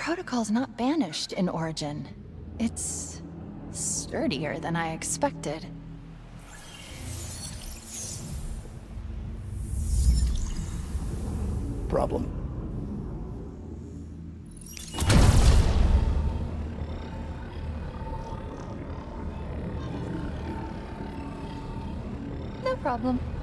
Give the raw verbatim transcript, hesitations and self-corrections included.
protocol's not banished in Origin. It's sturdier than I expected. Problem. No problem.